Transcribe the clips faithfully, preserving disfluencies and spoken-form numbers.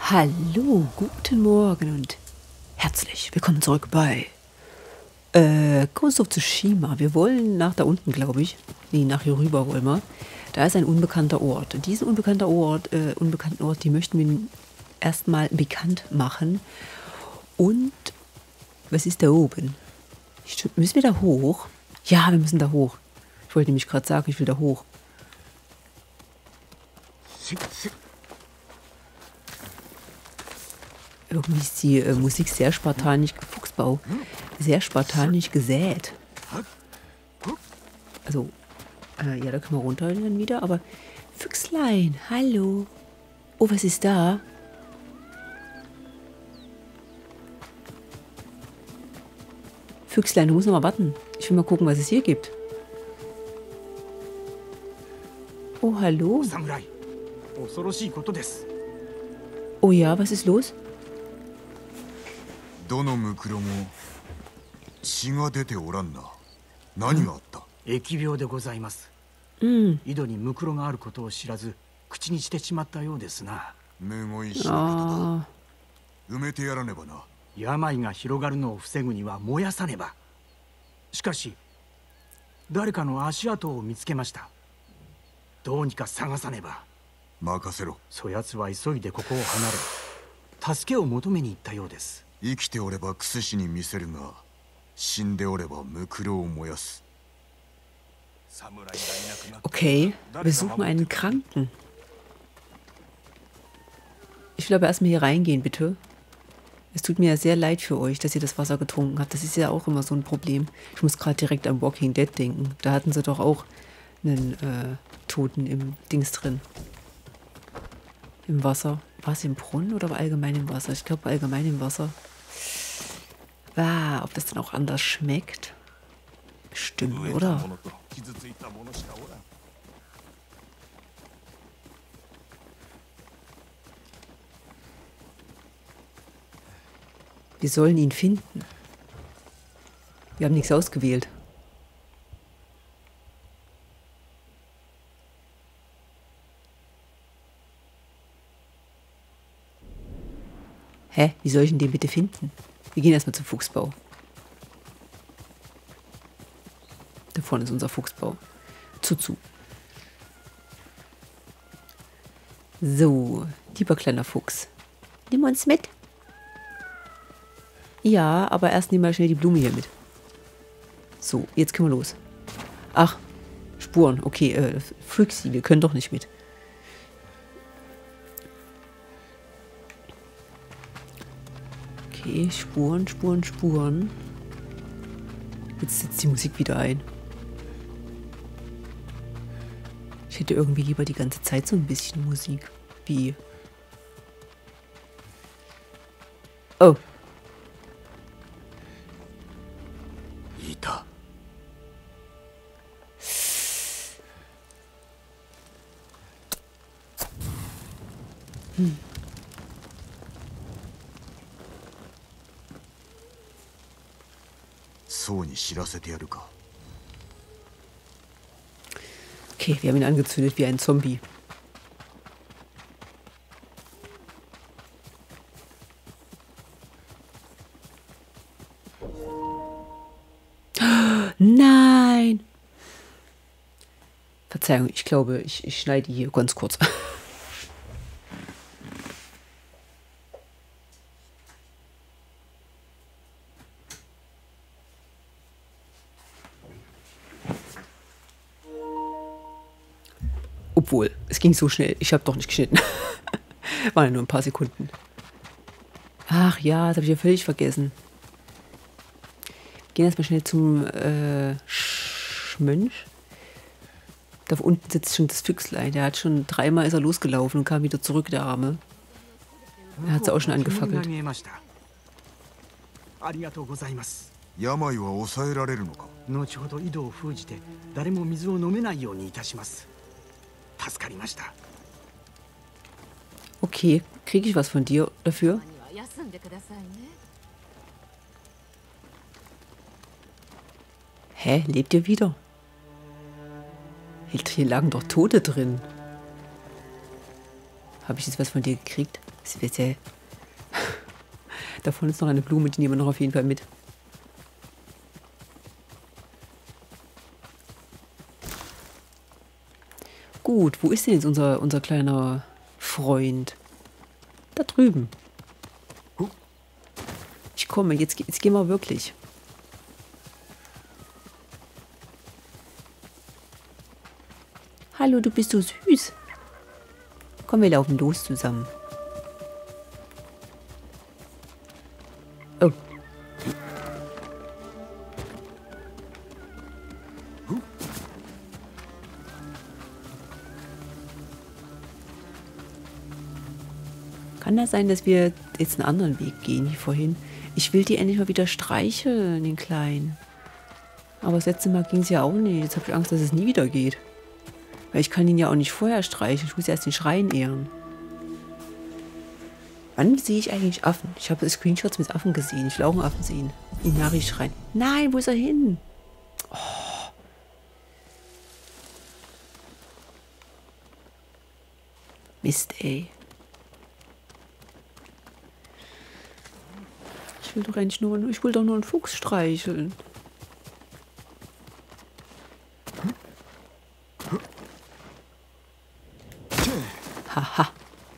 Hallo, guten Morgen und herzlich willkommen zurück bei äh, Ghost of Tsushima. Wir wollen nach da unten, glaube ich. Nee, nach hier rüber wollen wir. Da ist ein unbekannter Ort. Und diesen unbekannten Ort, äh, unbekannten Ort, die möchten wir erstmal bekannt machen. Und was ist da oben? Ich, müssen wir da hoch? Ja, wir müssen da hoch. Ich wollte nämlich gerade sagen, ich will da hoch. Irgendwie ist die äh, Musik sehr spartanisch, Fuchsbau, sehr spartanisch gesät. Also, äh, ja, da können wir runter dann wieder, aber Füchslein, hallo. Oh, was ist da? Füchslein, du musst noch mal warten. Ich will mal gucken, was es hier gibt. Oh, hallo. Oh ja, was ist los? どのムクロも血が出ておらんな。何があった？ 疫病でございます。 うん。 井戸にムクロがあることを知らず口にしてしまったようですな。 むごいしなことだ。埋めてやらねばな。 病が広がるのを防ぐには燃やさねば。しかし誰かの足跡を見つけました。どうにか探さねば。 任せろ。 そやつは急いでここを離れ助けを求めに行ったようです。 生きておればクスシに見せるが、死んでおればムクロを燃やす。 Okay, wir suchen einen Kranken. Ich will aber erstmal hier reingehen, bitte. Es tut mir ja sehr leid für euch, dass ihr das Wasser getrunken habt. Das ist ja auch immer so ein Problem. Ich muss gerade direkt an Walking Dead denken. Da hatten sie doch auch einen äh, Toten im Dings drin. Im Wasser. War es im Brunnen oder allgemein im Wasser? Ich glaube allgemein im Wasser. Ah, ob das dann auch anders schmeckt? Bestimmt, oder? Wir sollen ihn finden. Wir haben nichts ausgewählt. Hä? Wie soll ich denn den bitte finden? Wir gehen erstmal zum Fuchsbau. Da vorne ist unser Fuchsbau. Zuzu. So, lieber kleiner Fuchs. Nimm uns mit. Ja, aber erst nehmen wir schnell die Blume hier mit. So, jetzt können wir los. Ach, Spuren. Okay, äh, Füchsi, wir können doch nicht mit. Okay, Spuren, Spuren, Spuren. Jetzt setzt die Musik wieder ein. Ich hätte irgendwie lieber die ganze Zeit so ein bisschen Musik. Wie... Oh. Ita. Hm. Okay, wir haben ihn angezündet wie ein Zombie. Nein! Verzeihung, ich glaube, ich, ich schneide hier ganz kurz. Obwohl, es ging so schnell. Ich habe doch nicht geschnitten. Waren ja nur ein paar Sekunden. Ach ja, das habe ich ja völlig vergessen. Gehen erstmal schnell zum äh, Schmönch. Da unten sitzt schon das Füchslein. Der hat schon dreimal ist er losgelaufen und kam wieder zurück, der Arme. Er hat es auch schon angefackelt. Okay, kriege ich was von dir dafür? Hä, lebt ihr wieder? Hier lagen doch Tote drin. Habe ich jetzt was von dir gekriegt? Das wird ja. Davon ist noch eine Blume, die nehmen wir noch auf jeden Fall mit. Gut, wo ist denn jetzt unser, unser kleiner Freund? Da drüben. Ich komme, jetzt, jetzt gehen wir wirklich. Hallo, du bist so süß. Komm, wir laufen los zusammen. Oh. Kann das sein, dass wir jetzt einen anderen Weg gehen wie vorhin? Ich will die endlich mal wieder streicheln, den Kleinen. Aber das letzte Mal ging es ja auch nicht. Jetzt habe ich Angst, dass es nie wieder geht. Weil ich kann ihn ja auch nicht vorher streicheln. Ich muss erst den Schrein ehren. Wann sehe ich eigentlich Affen? Ich habe Screenshots mit Affen gesehen. Ich will auch einen Affen sehen. Inari schreien. Nein, wo ist er hin? Oh. Mist, ey. Ich will doch eigentlich nur, ich will doch nur einen Fuchs streicheln. Haha.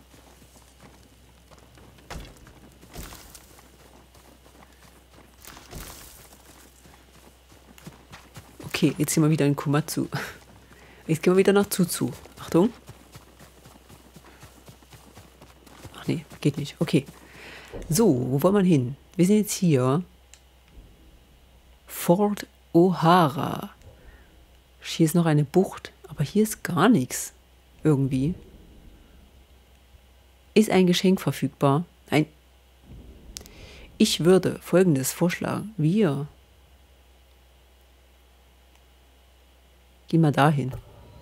Okay, jetzt gehen wir wieder in Komatsu. Jetzt gehen wir wieder nach Tsutsu. Achtung. Ach nee, geht nicht. Okay. So, wo wollen wir hin? Wir sind jetzt hier. Fort O'Hara. Hier ist noch eine Bucht, aber hier ist gar nichts. Irgendwie. Ist ein Geschenk verfügbar? Nein. Ich würde Folgendes vorschlagen. Wir gehen mal dahin.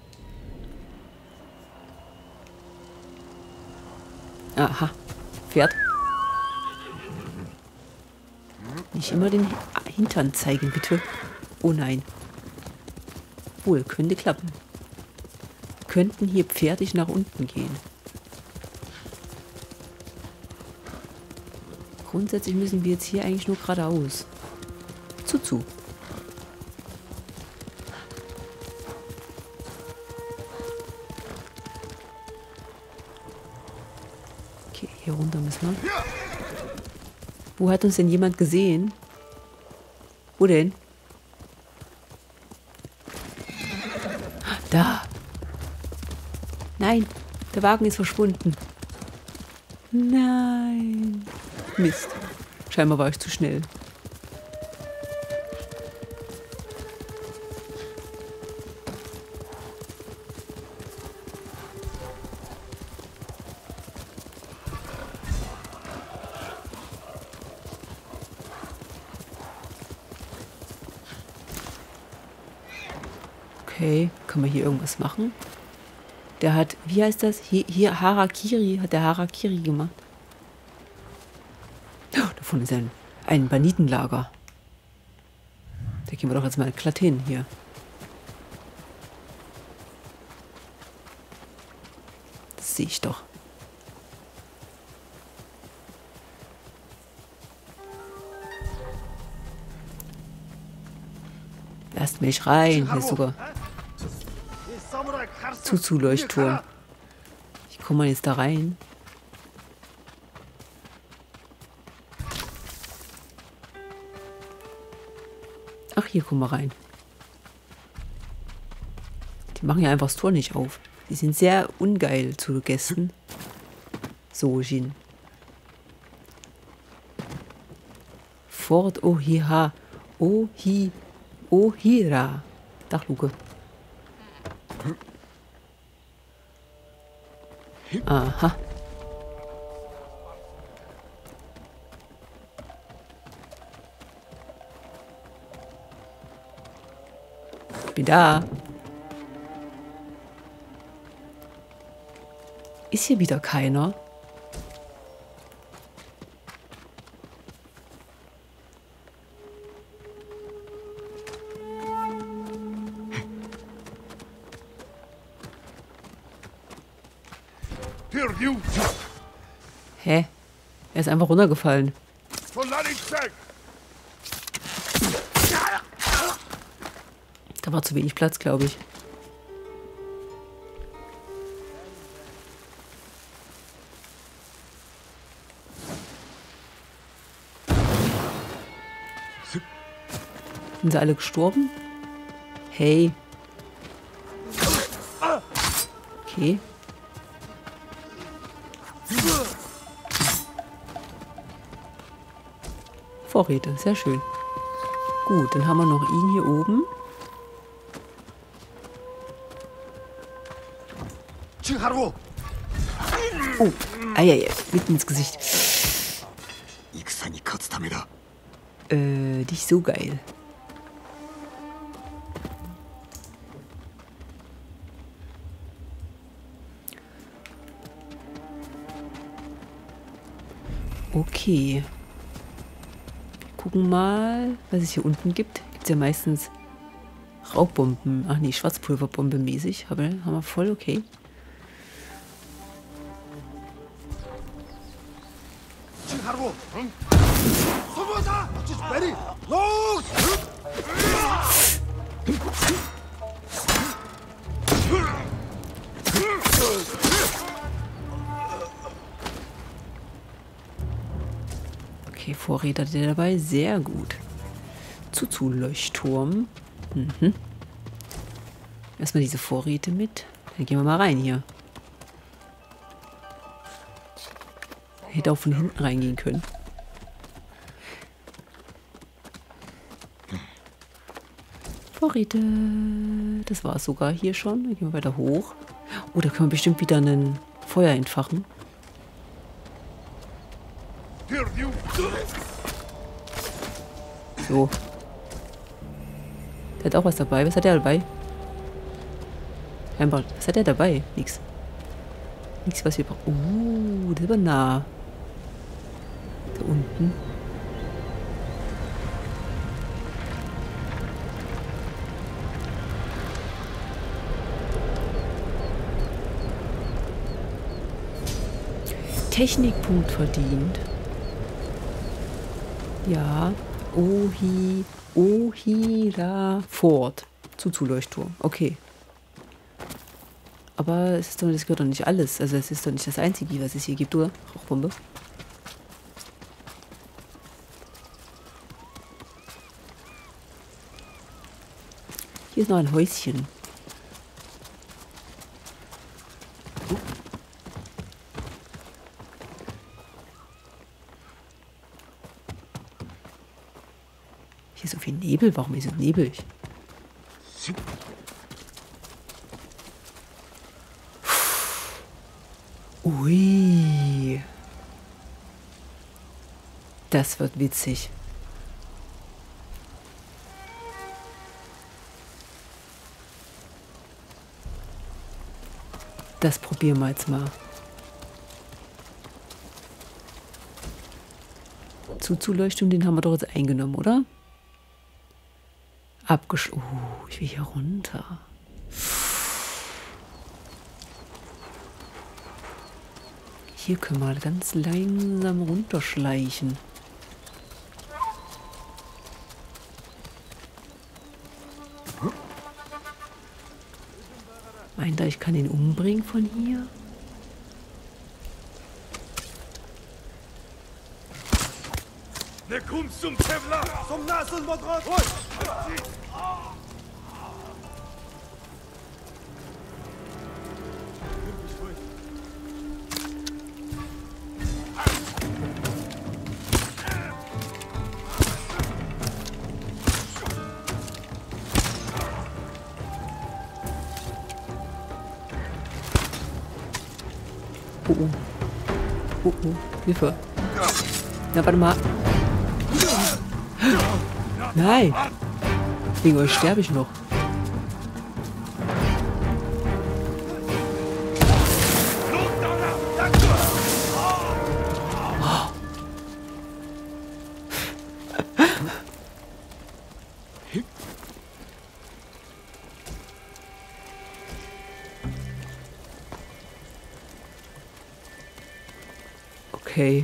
Aha. Pferd. Nicht immer den Hintern zeigen, bitte. Oh nein. Wohl, könnte klappen. Könnten hier pferdig nach unten gehen. Grundsätzlich müssen wir jetzt hier eigentlich nur geradeaus. Tsutsu. Okay, hier runter müssen wir. Wo hat uns denn jemand gesehen? Wo denn? Da. Nein, der Wagen ist verschwunden. Nein. Mist. Scheinbar war ich zu schnell. Okay, kann man hier irgendwas machen? Der hat, wie heißt das? Hier, hier Harakiri, hat der Harakiri gemacht. Oh, davon ist ein, ein Banditenlager. Da gehen wir doch jetzt mal glatt hin hier. Das sehe ich doch. Lasst mich rein. Hier ist sogar Tsutsu-Leuchtturm. Wie kommt man jetzt da rein? Ach, hier kommen wir rein. Die machen ja einfach das Tor nicht auf. Die sind sehr ungeil zu Gästen. So, Jin. Fort O'Hara. Ohi. O'Hara. Dachluke. Aha. Bin da. Ist hier wieder keiner? Perdiu! Hä? Er ist einfach runtergefallen. Da war zu wenig Platz, glaube ich. Sind sie alle gestorben? Hey. Okay. Vorräte, sehr schön. Gut, dann haben wir noch ihn hier oben. Oh, eieiei, mitten ins Gesicht. Äh, nicht so geil. Okay. Wir gucken mal, was es hier unten gibt. Gibt es ja meistens Rauchbomben. Ach nee, Schwarzpulverbombe mäßig. Haben wir voll, okay. Okay, Vorräte hat der dabei. Sehr gut. Zuzu-Leuchtturm. Mhm. Erstmal diese Vorräte mit. Dann gehen wir mal rein hier. Hätte auch von hinten reingehen können. Vorräte. Das war es sogar hier schon. Dann gehen wir weiter hoch. Oh, da können wir bestimmt wieder ein Feuer entfachen. So. Der hat auch was dabei. Was hat der dabei? Was hat der dabei? Nix. Nichts, was wir brauchen. Uh, das ist aber nah. Da unten. Technikpunkt verdient. Ja. Ohi. Ohira Fort. Zuzu-Leuchtturm. Okay. Aber es ist doch, das gehört doch nicht alles. Also es ist doch nicht das Einzige, was es hier gibt, oder? Rauchbombe. Hier ist noch ein Häuschen. Hier ist so viel Nebel. Warum ist es nebelig? Ui. Das wird witzig. Das probieren wir jetzt mal. Zuzuleuchtung, den haben wir doch jetzt eingenommen, oder? Abgeschlossen. Oh, ich will hier runter. Hier können wir ganz langsam runterschleichen. Meint ihr, ich kann ihn umbringen von hier? Oh oh. Oh oh. Hilfe. Na, warte mal. Nein. Wegen euch sterbe ich noch. Okay.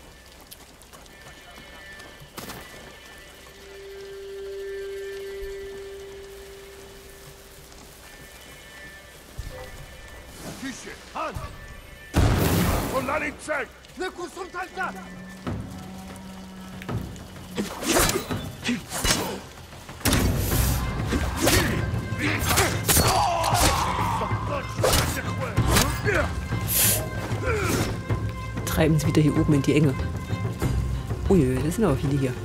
Küche, Hand! Und Lalicek! Ne Kusumtalta! Treiben sie wieder hier oben in die Enge. Ui, das sind aber viele hier.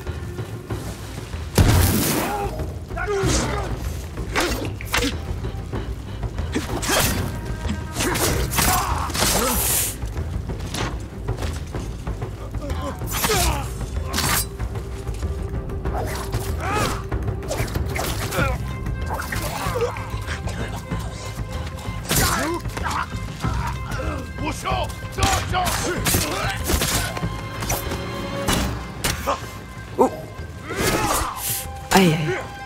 Oh. Ei, ei.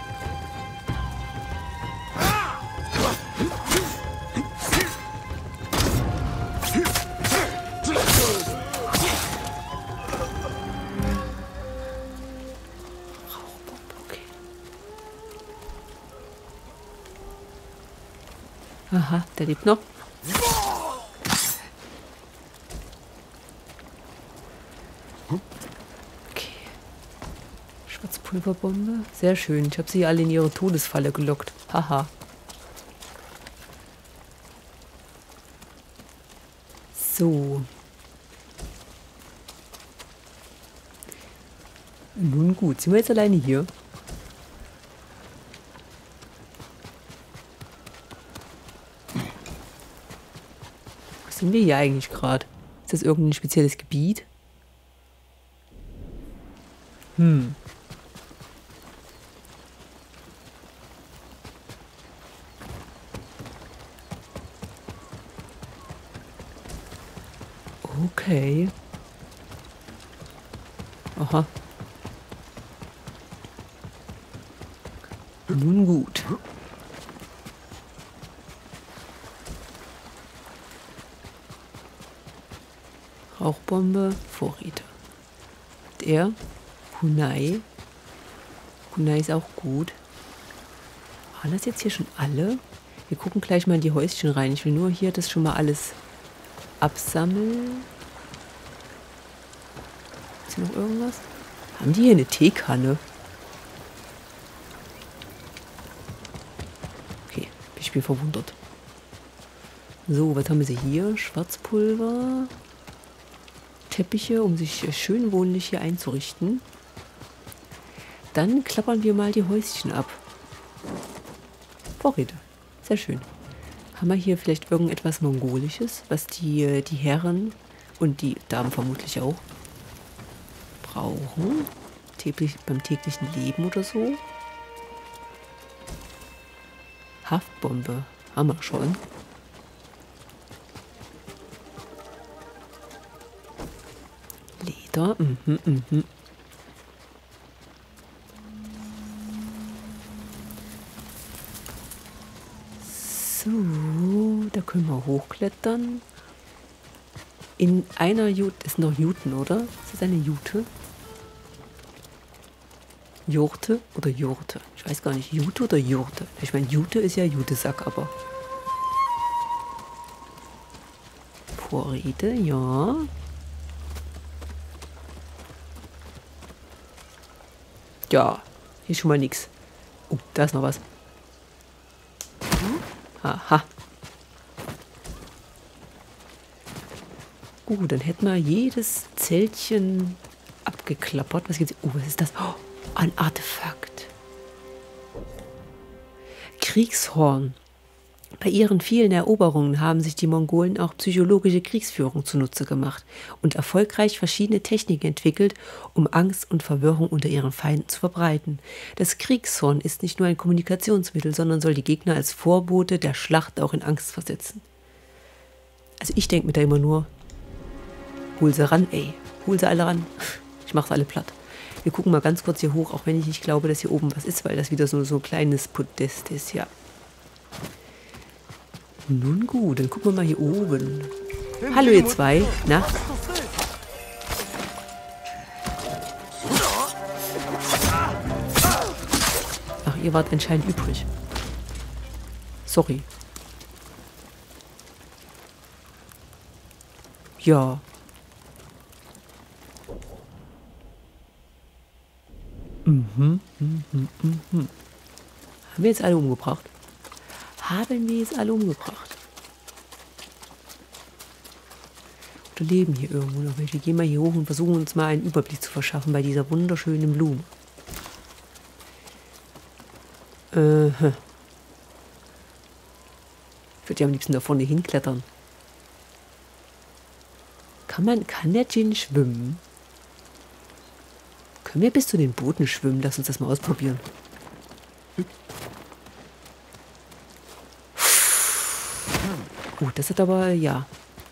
Okay. Aha, der lebt noch. Schwarzpulverbombe. Sehr schön. Ich habe sie alle in ihre Todesfalle gelockt. Haha. So. Nun gut, sind wir jetzt alleine hier? Was sind wir hier eigentlich gerade? Ist das irgendein spezielles Gebiet? Hm. Okay. Aha. Nun gut. Rauchbombe, Vorräte. Und er? Kunai. Kunai ist auch gut. Waren das jetzt hier schon alle? Wir gucken gleich mal in die Häuschen rein. Ich will nur hier das schon mal alles absammeln. Ist hier noch irgendwas? Haben die hier eine Teekanne? Okay, ich bin verwundert. So, was haben wir hier? Schwarzpulver. Teppiche, um sich schön wohnlich hier einzurichten. Dann klappern wir mal die Häuschen ab. Vorräte. Sehr schön. Haben wir hier vielleicht irgendetwas Mongolisches, was die, die Herren und die Damen vermutlich auch brauchen? Täglich, beim täglichen Leben oder so? Haftbombe. Haben wir schon. Leder. Mhm, mhm. So, da können wir hochklettern. In einer Jute, ist noch Juten, oder? Ist das eine Jute? Jurte oder Jurte? Ich weiß gar nicht, Jute oder Jurte. Ich meine, Jute ist ja Jutesack, aber... Vorräte, ja. Ja, hier ist schon mal nichts. Oh, da ist noch was. Aha. Gut, dann hätten wir jedes Zeltchen abgeklappert. Was gibt's? Oh, was ist das? Oh, ein Artefakt. Kriegshorn. Bei ihren vielen Eroberungen haben sich die Mongolen auch psychologische Kriegsführung zunutze gemacht und erfolgreich verschiedene Techniken entwickelt, um Angst und Verwirrung unter ihren Feinden zu verbreiten. Das Kriegshorn ist nicht nur ein Kommunikationsmittel, sondern soll die Gegner als Vorbote der Schlacht auch in Angst versetzen. Also ich denke mir da immer nur, hol sie ran, ey. Hol sie alle ran. Ich mach's alle platt. Wir gucken mal ganz kurz hier hoch, auch wenn ich nicht glaube, dass hier oben was ist, weil das wieder so, so ein kleines Podest ist, ja. Nun gut, dann gucken wir mal hier oben. Hallo ihr zwei. Na? ihr wart anscheinend übrig. Sorry. Ja. Mhm, mhm, mhm, mhm. Haben wir jetzt alle umgebracht? Haben wir jetzt alle umgebracht? Oder leben hier irgendwo noch welche? Gehen wir hier hoch und versuchen uns mal einen Überblick zu verschaffen bei dieser wunderschönen Blume. Äh, ich würde ja am liebsten da vorne hinklettern. Kann man, kann der Djinn schwimmen? Können wir bis zu den Booten schwimmen? Lass uns das mal ausprobieren. Oh, das hat aber, ja.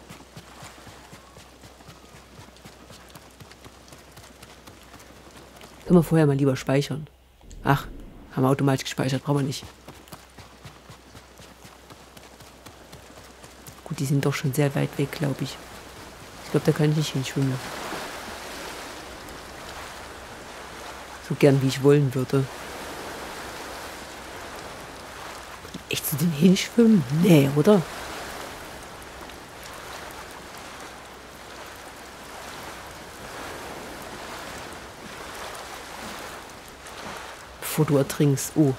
Können wir vorher mal lieber speichern. Ach, haben wir automatisch gespeichert, brauchen wir nicht. Gut, die sind doch schon sehr weit weg, glaube ich. Ich glaube, da kann ich nicht hinschwimmen. So gern, wie ich wollen würde. Echt zu denen hinschwimmen? Nee, oder? Bevor du ertrinkst. Oh.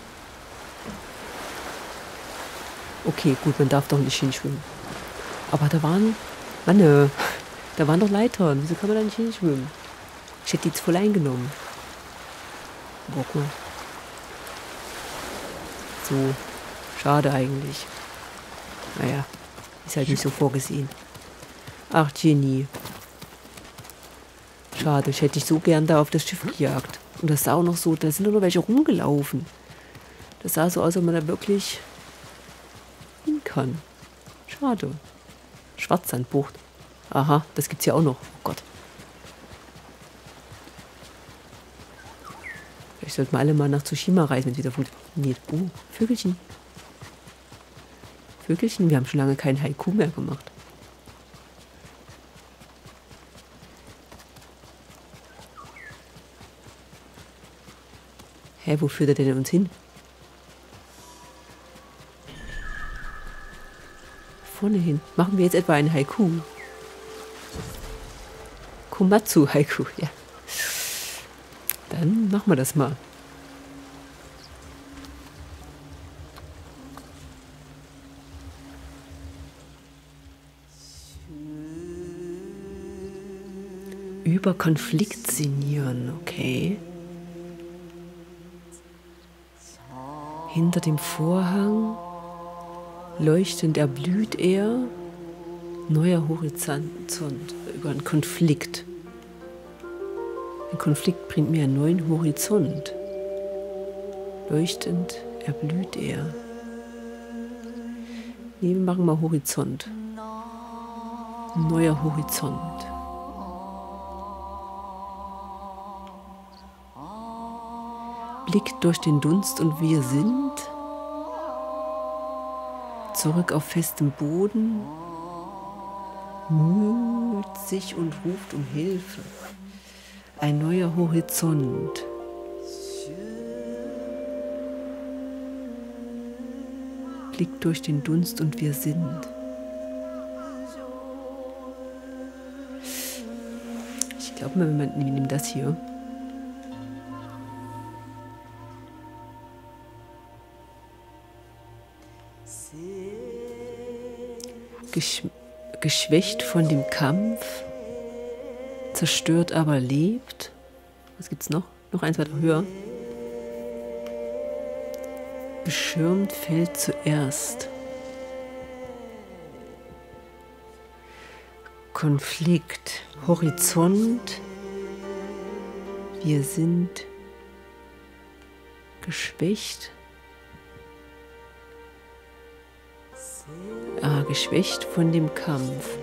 Okay, gut, man darf doch nicht hinschwimmen. Aber da waren... Mann, äh, da waren doch Leitern. Wieso kann man da nicht hinschwimmen? Ich hätte die jetzt voll eingenommen. Guck mal. So. Schade eigentlich. Naja, ist halt nicht so vorgesehen. Ach, Genie. Schade, ich hätte dich so gern da auf das Schiff gejagt. Und das sah auch noch so, da sind doch noch welche rumgelaufen. Das sah so aus, als ob man da wirklich hin kann. Schade. Schwarzsandbucht. Aha, das gibt's ja auch noch. Oh Gott. Vielleicht sollten wir alle mal nach Tsushima reisen, wenn es wieder funktioniert. Oh, Vögelchen. Vögelchen, wir haben schon lange kein Haiku mehr gemacht. Hä, wo führt er denn uns hin? Vorne hin. Machen wir jetzt etwa ein Haiku? Komatsu Haiku, ja. Dann machen wir das mal. Über Konflikt sinnieren, okay. Hinter dem Vorhang leuchtend erblüht er, neuer Horizont über einen Konflikt. Ein Konflikt bringt mir einen neuen Horizont. Leuchtend erblüht er. Nee, wir machen mal Horizont. Ein neuer Horizont. Blickt durch den Dunst und wir sind zurück auf festem Boden, müht sich und ruft um Hilfe. Ein neuer Horizont. Blickt durch den Dunst und wir sind. Ich glaube mal, wir nehmen das hier. Gesch geschwächt von dem Kampf, zerstört aber lebt. Was gibt's noch? Noch eins weiter höher. Beschirmt fällt zuerst. Konflikt, Horizont. Wir sind geschwächt. Ah, geschwächt von dem Kampf.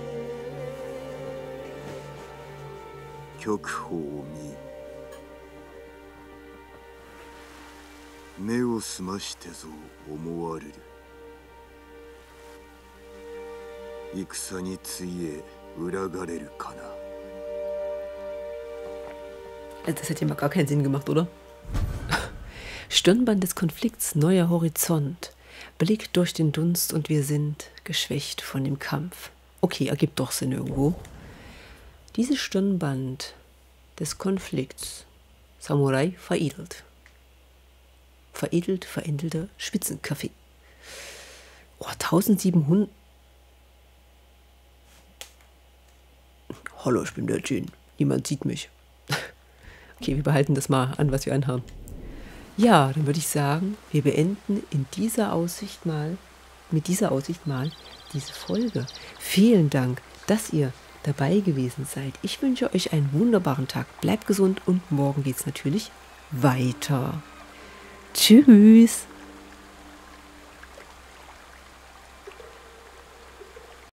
Das hat ja mal gar keinen Sinn gemacht, oder? Stirnband des Konflikts, neuer Horizont. Blick durch den Dunst und wir sind geschwächt von dem Kampf. Okay, ergibt doch Sinn irgendwo. Dieses Stirnband des Konflikts. Samurai veredelt. Veredelt, veredelter Spitzenkaffee. Oh, tausendsiebenhundert. Hallo, ich bin der Jin. Niemand sieht mich. Okay, wir behalten das mal an, was wir anhaben. Ja, dann würde ich sagen, wir beenden in dieser Aussicht mal, mit dieser Aussicht mal diese Folge. Vielen Dank, dass ihr dabei gewesen seid. Ich wünsche euch einen wunderbaren Tag. Bleibt gesund und morgen geht es natürlich weiter. Tschüss.